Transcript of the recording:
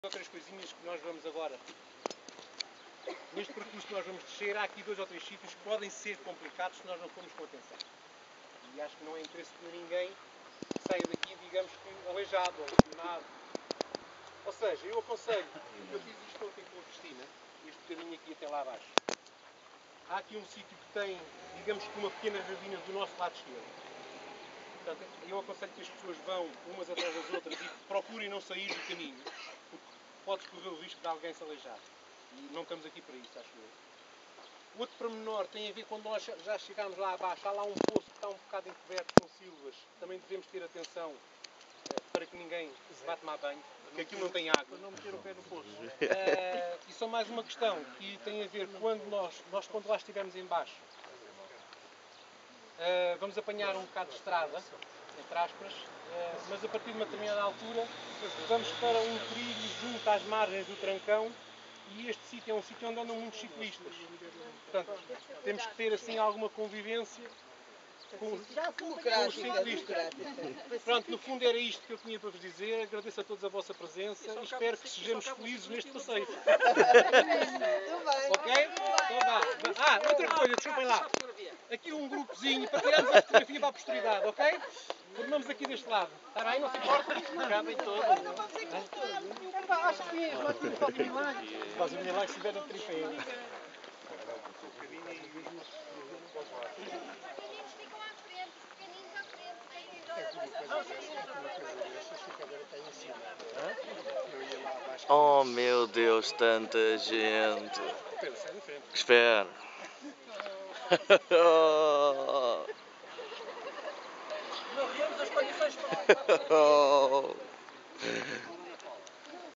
Outras coisinhas que nós vamos agora. Neste percurso que nós vamos descer, há aqui 2 ou 3 sítios que podem ser complicados se nós não formos com atenção. E acho que não é interesse de ninguém que saia daqui, digamos que aleijado ou lesionado. Ou seja, eu aconselho, eu fiz isto ontem com a Cristina, este bocadinho aqui até lá abaixo. Há aqui um sítio que tem, digamos que uma pequena ravina do nosso lado esquerdo. Portanto, eu aconselho que as pessoas vão umas atrás das outras e procurem não sair do caminho, porque pode correr o risco de alguém se aleijar. E não estamos aqui para isso, acho eu. Outro pormenor tem a ver quando nós já chegámos lá abaixo. Há lá um poço que está um bocado encoberto com silvas. Também devemos ter atenção para que ninguém se vá tomar banho, porque aquilo não tem água. Para não meter o pé no poço. E só mais uma questão que tem a ver quando nós quando lá estivermos em baixo, vamos apanhar um bocado de estrada, entre aspas, mas a partir de uma determinada altura vamos para um trilho junto às margens do Trancão e este sítio é um sítio onde andam muitos ciclistas. Portanto, temos que ter assim alguma convivência com os ciclistas. Pronto, no fundo era isto que eu tinha para vos dizer. Agradeço a todos a vossa presença e espero que sejamos felizes neste passeio. Ok? Então vá. Outra coisa, desculpem lá. Aqui um grupozinho para tirarmos a fotografia para a posteridade, ok? Formamos aqui deste lado. Está bem? Não se importa? Cabem todos. Não vamos encostar. Acho que sim. Nós temos quase milagre. Quase milagre se tiver no tripé. Oh meu Deus, tanta gente. Espera. Não, viemos as condições para